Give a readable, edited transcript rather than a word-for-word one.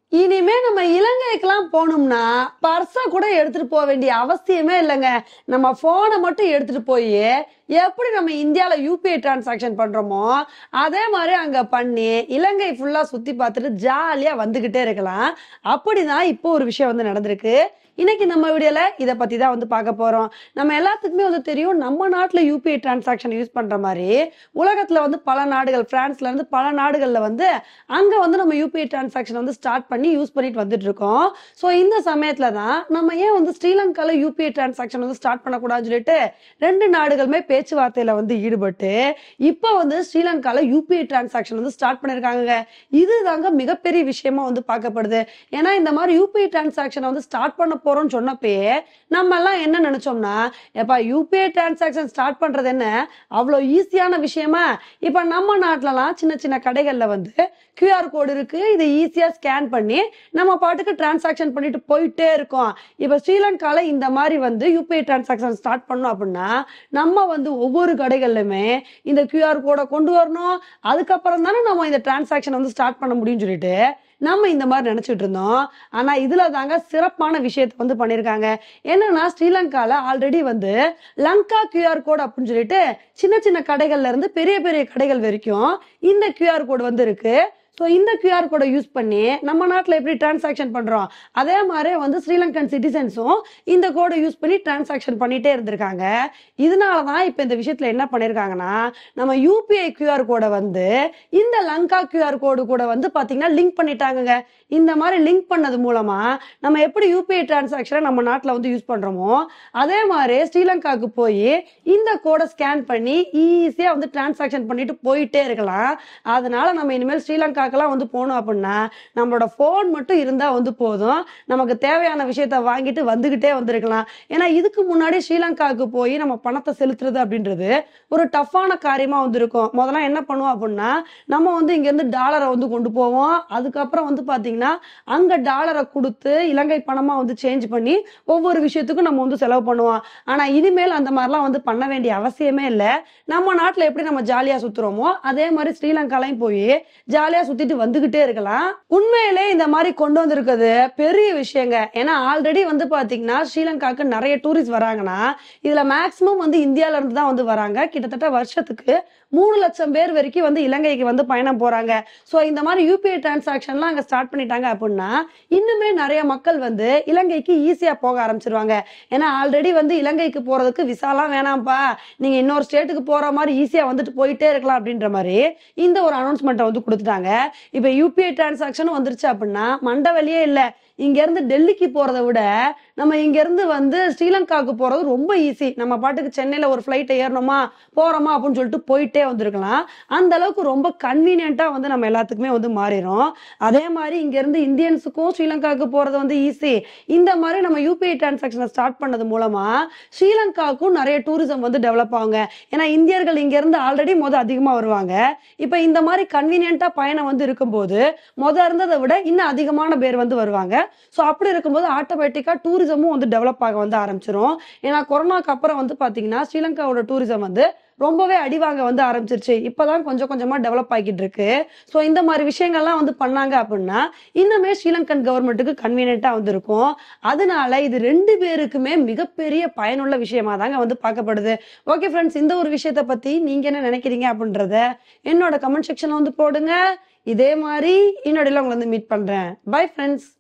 இனிமே நம்ம இலங்கைக்கெல்லாம் போனோம்னா பர்ஸ கூட எடுத்துட்டு போக வேண்டிய அவசியமே இல்லைங்க. நம்ம போனை மட்டும் எடுத்துட்டு போய் எப்படி நம்ம இந்தியால யூபிஐ டிரான்சாக்ஷன் பண்றோமோ அதே மாதிரி அங்க பண்ணி இலங்கை ஃபுல்லா சுத்தி பார்த்துட்டு ஜாலியா வந்துகிட்டே இருக்கலாம். அப்படிதான் இப்போ ஒரு விஷயம் வந்து நடந்திருக்கு. இன்னைக்கு நம்ம வீடியோல இத பத்தி தான் வந்து பார்க்க போறோம். நம்ம எல்லாத்துக்குமே வந்து தெரியும், நம்ம நாட்டுல யூபிஐ டிரான்சாக்ஷன் யூஸ் பண்ற மாதிரி உலகத்துல வந்து பல நாடுகள், பிரான்ஸ்ல இருந்து பல நாடுகள்ல வந்து அங்க வந்து நம்ம யூபிஐ டிரான்சாக்ஷன் வந்து ஸ்டார்ட் பண்ணி யூஸ் பண்ணிட்டு வந்துட்டு இருக்கோம். சோ இந்த சமயத்துல தான் நம்ம ஏன் வந்து ஸ்ரீலங்கால யூபிஐ டிரான்சாக்ஷன் வந்து ஸ்டார்ட் பண்ணக்கூடாதுன்னு சொல்லிட்டு ரெண்டு நாடுகளுமே பேச்சுவார்த்தையில வந்து ஈடுபட்டு இப்ப வந்து ஸ்ரீலங்கால யூபிஐ டிரான்சாக்ஷன் வந்து ஸ்டார்ட் பண்ணிருக்காங்க. இதுதாங்க மிகப்பெரிய விஷயமா வந்து பார்க்கப்படுது. ஏன்னா இந்த மாதிரி யூபிஐ டிரான்சாக்ஷன் வந்து ஸ்டார்ட் பண்ண போறோம்னு சொன்னப்பயே நம்ம எல்லாம் என்ன நினைச்சோம்னா, எப்பா யூபிஐ டிரான்சாக்ஷன் ஸ்டார்ட் பண்றது என்ன அவ்வளவு ஈஸியான விஷயமா? இப்ப நம்ம நாட்டுலலாம் சின்ன சின்ன கடைகள்ல வந்து கியூஆர் கோடு இருக்கு, இதை ஈஸியா ஸ்கேன் பண்ணி நம்ம பாட்டுக்கு டிரான்சாக்ஷன் பண்ணிட்டு போயிட்டே இருக்கோம். இப்ப ஸ்ரீலங்கால இந்த மாதிரி வந்து யூபிஐ டிரான்சாக்ஷன் ஸ்டார்ட் பண்ணோம் அப்படின்னா நம்ம வந்து ஒவ்வொரு கடைகள்லுமே இந்த கியூஆர் கோடை கொண்டு வரணும். அதுக்கப்புறம் தானே நம்ம இந்த டிரான்சாக்ஷன் வந்து ஸ்டார்ட் பண்ண முடியும்னு சொல்லிட்டு நம்ம இந்த மாதிரி நினைச்சிட்டு இருந்தோம். ஆனா இதுல தாங்க சிறப்பான விஷயத்த வந்து பண்ணிருக்காங்க. என்னன்னா, ஸ்ரீலங்கால ஆல்ரெடி வந்து லங்கா கியூஆர் கோட் அப்படின்னு சொல்லிட்டு சின்ன சின்ன கடைகள்ல இருந்து பெரிய பெரிய கடைகள் வரைக்கும் இந்த கியூஆர் கோடு வந்து இருக்கு. ஸோ இந்த கியூஆர் கோடை யூஸ் பண்ணி நம்ம நாட்டில் எப்படி டிரான்சாக்ஷன் பண்றோம் அதே மாதிரி வந்து ஸ்ரீலங்கன் சிட்டிசன்ஸும் இந்த கோடை யூஸ் பண்ணி டிரான்சாக்ஷன் பண்ணிட்டே இருந்திருக்காங்க. இதனாலதான் இப்ப இந்த விஷயத்துல என்ன பண்ணிருக்காங்கன்னா, நம்ம யூபிஐ கியூஆர் கோடை வந்து இந்த லங்கா கியூஆர் கோடு கூட வந்து பாத்தீங்கன்னா லிங்க் பண்ணிட்டாங்க. இந்த மாதிரி லிங்க் பண்ணது மூலமா நம்ம எப்படி யூபிஐ டிரான்சாக்ஷனை நம்ம நாட்டில் வந்து யூஸ் பண்றோமோ அதே மாதிரி ஸ்ரீலங்காவுக்கு போய் இந்த கோடை ஸ்கேன் பண்ணி ஈஸியா வந்து டிரான்சாக்ஷன் பண்ணிட்டு போயிட்டே இருக்கலாம். அதனால நம்ம இனிமேல் ஸ்ரீலங்காக்கெல்லாம் வந்து போனோம் அப்படின்னா நம்மளோட போன் மட்டும் இருந்தா வந்து போதும், நமக்கு தேவையான விஷயத்த வாங்கிட்டு வந்துகிட்டே வந்திருக்கலாம். ஏன்னா இதுக்கு முன்னாடி ஸ்ரீலங்காவுக்கு போய் நம்ம பணத்தை செலுத்துறது அப்படின்றது ஒரு டஃப்பான காரியமா வந்து இருக்கும். முதல்ல என்ன பண்ணுவோம் அப்படின்னா, நம்ம வந்து இங்க இருந்து டாலரை வந்து கொண்டு போவோம். அதுக்கப்புறம் வந்து பாத்தீங்கன்னா அங்க டாலரை கொடுத்து இலங்கை பணமா வந்து சேஞ்ச் பண்ணி ஒவ்வொரு விஷயத்துக்கும் நம்ம வந்து செலவு பண்ணுவோம். ஆனா இனிமேல் அந்த மாதிரிலாம் வந்து பண்ண வேண்டிய அவசியமே இல்லை. நம்ம நாட்டுல எப்படி நம்ம ஜாலியா சுத்துறோமோ அதே மாதிரி ஸ்ரீலங்காலையும் போய் ஜாலியா சுத்திட்டு வந்துகிட்டே இருக்கலாம். உண்மையிலே இந்த மாதிரி கொண்டு வந்திருக்கிறது பெரிய விஷயங்க. ஏன்னா ஆல்ரெடி வந்து பாத்தீங்கன்னா ஸ்ரீலங்காக்கு நிறைய டூரிஸ்ட் வராங்கன்னா இதுல மேக்சிமம் வந்து இந்தியால இருந்து தான் வந்து வராங்க. கிட்டத்தட்ட வருஷத்துக்கு 3 லட்சம் பேர் வரைக்கும் வந்து இலங்கைக்கு வந்து பயணம் போறாங்க. சோ இந்த மாதிரி யூபிஐ டிரான்சாக்ஷன்லாம் அங்க ஸ்டார்ட் பண்ணிட்டாங்க அப்படின்னா இன்னுமே நிறைய மக்கள் வந்து இலங்கைக்கு ஈஸியா போக ஆரம்பிச்சிருவாங்க. ஏன்னா ஆல்ரெடி வந்து இலங்கைக்கு போறதுக்கு விசாலாம் வேணாம்ப்பா, நீங்க இன்னொரு ஸ்டேட்டுக்கு போற மாதிரி ஈஸியா வந்துட்டு போயிட்டே இருக்கலாம் அப்படின்ற மாதிரி இந்த ஒரு அனௌன்ஸ்மெண்ட்டை வந்து கொடுத்துட்டாங்க. இப்ப யூபிஐ டிரான்சாக்ஷனும் வந்துருச்சு அப்படின்னா மண்டவழியே இல்ல. இங்க இருந்து டெல்லிக்கு போறதை விட நம்ம இங்க இருந்து வந்து ஸ்ரீலங்காவுக்கு போறது ரொம்ப ஈஸி. நம்ம பாட்டுக்கு சென்னையில ஒரு ஃபிளைட் ஏறணுமா போறோமா அப்படின்னு சொல்லிட்டு போயிட்டே வந்திருக்கலாம். அந்த அளவுக்கு ரொம்ப கன்வீனியன்ட்டா வந்து நம்ம எல்லாத்துக்குமே வந்து மாறிடும். அதே மாதிரி இங்க இருந்து இந்தியன்ஸுக்கும் ஸ்ரீலங்காவுக்கு போறது வந்து ஈஸி. இந்த மாதிரி நம்ம யூபிஐ டிரான்சாக்ஷனை ஸ்டார்ட் பண்ணது மூலமா ஸ்ரீலங்காவுக்கும் நிறைய டூரிசம் வந்து டெவலப் ஆகுங்க. ஏன்னா இந்தியர்கள் இங்க இருந்து ஆல்ரெடி அதிகமா வருவாங்க. இப்ப இந்த மாதிரி கன்வீனியன்ட்டா பயணம் வந்து இருக்கும்போது இருந்ததை விட இன்னும் அதிகமான பேர் வந்து வருவாங்க. சோ அப்படி இருக்கும்போது ஆட்டோமேட்டிக்கா டூரிசமும் வந்து டெவலப் ஆக வந்து ஆரம்பிச்சிரும். ஏன்னா கொரோனாக்கு அப்புறம் வந்து பாத்தீங்கன்னா ஸ்ரீலங்காவோட டூரிசம் வந்து ரொம்பவே அடிவாங்க வந்து ஆரம்பிச்சிருச்சு. இப்பதான் கொஞ்சம் கொஞ்சமா டெவலப் ஆகிட்டு இருக்கு. சோ இந்த மாதிரி விஷயங்கள்லாம் வந்து பண்ணாங்க அப்படின்னா இன்னுமே ஸ்ரீலங்கன் கவர்மெண்ட்டுக்கு கன்வீனியன்ட்டா வந்து இருக்கும். அதனால இது ரெண்டு பேருக்குமே மிகப்பெரிய பயனுள்ள விஷயமா தாங்க வந்து பார்க்கப்படுது. ஓகே ஃப்ரெண்ட்ஸ், இந்த ஒரு விஷயத்த பத்தி நீங்க என்ன நினைக்கிறீங்க அப்படின்றத என்னோட கமெண்ட் செக்ஷன்ல வந்து போடுங்க. இதே மாதிரி இன்னொடையில உங்களை வந்து மீட் பண்றேன். Bye friends.